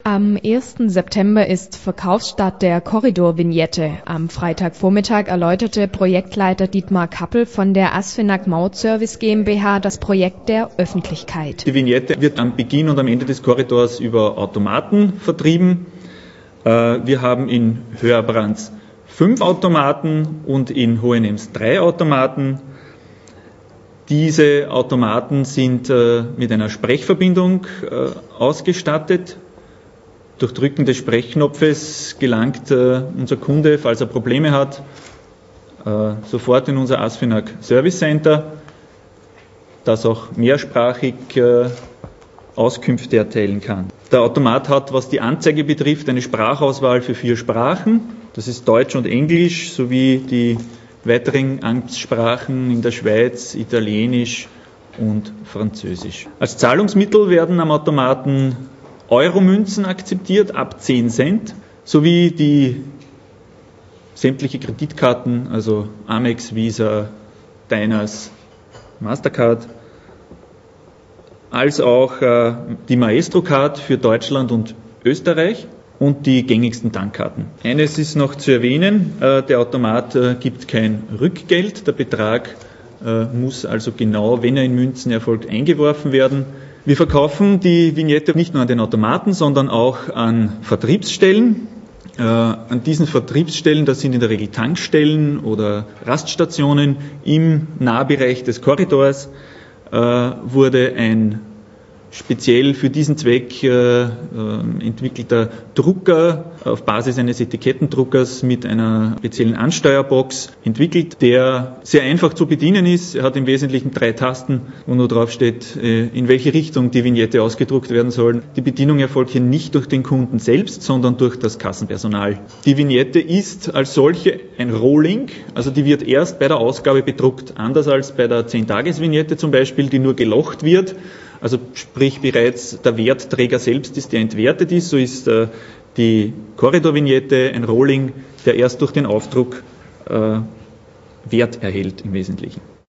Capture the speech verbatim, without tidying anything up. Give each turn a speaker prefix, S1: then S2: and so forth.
S1: Am ersten September ist Verkaufsstart der Korridor-Vignette. Am Freitagvormittag erläuterte Projektleiter Dietmar Kappel von der Asfinag Mautservice GmbH das Projekt der Öffentlichkeit.
S2: Die Vignette wird am Beginn und am Ende des Korridors über Automaten vertrieben. Wir haben in Höherbrands fünf Automaten und in Hohenems drei Automaten. Diese Automaten sind mit einer Sprechverbindung ausgestattet. Durch Drücken des Sprechknopfes gelangt äh, unser Kunde, falls er Probleme hat, äh, sofort in unser Asfinag Service Center, das auch mehrsprachig äh, Auskünfte erteilen kann. Der Automat hat, was die Anzeige betrifft, eine Sprachauswahl für vier Sprachen. Das ist Deutsch und Englisch sowie die weiteren Amtssprachen in der Schweiz, Italienisch und Französisch. Als Zahlungsmittel werden am Automaten Euromünzen akzeptiert ab zehn Cent, sowie die sämtliche Kreditkarten, also Amex, Visa, Diners, Mastercard, als auch äh, die Maestro-Card für Deutschland und Österreich und die gängigsten Tankkarten. Eines ist noch zu erwähnen, äh, der Automat äh, gibt kein Rückgeld, der Betrag äh, muss also genau, wenn er in Münzen erfolgt, eingeworfen werden. Wir verkaufen die Vignette nicht nur an den Automaten, sondern auch an Vertriebsstellen. Äh, an diesen Vertriebsstellen, das sind in der Regel Tankstellen oder Raststationen im Nahbereich des Korridors, äh, wurde ein speziell für diesen Zweck äh, äh, entwickelter Drucker auf Basis eines Etikettendruckers mit einer speziellen Ansteuerbox entwickelt, der sehr einfach zu bedienen ist. Er hat im Wesentlichen drei Tasten, wo nur drauf steht, äh, in welche Richtung die Vignette ausgedruckt werden soll. Die Bedienung erfolgt hier nicht durch den Kunden selbst, sondern durch das Kassenpersonal. Die Vignette ist als solche ein Rolling, also die wird erst bei der Ausgabe bedruckt, anders als bei der zehn-Tages-Vignette zum Beispiel, die nur gelocht wird. Also sprich bereits der Wertträger selbst ist, der entwertet ist, so ist äh, die Korridor-Vignette ein Rolling, der erst durch den Aufdruck äh, Wert erhält im Wesentlichen.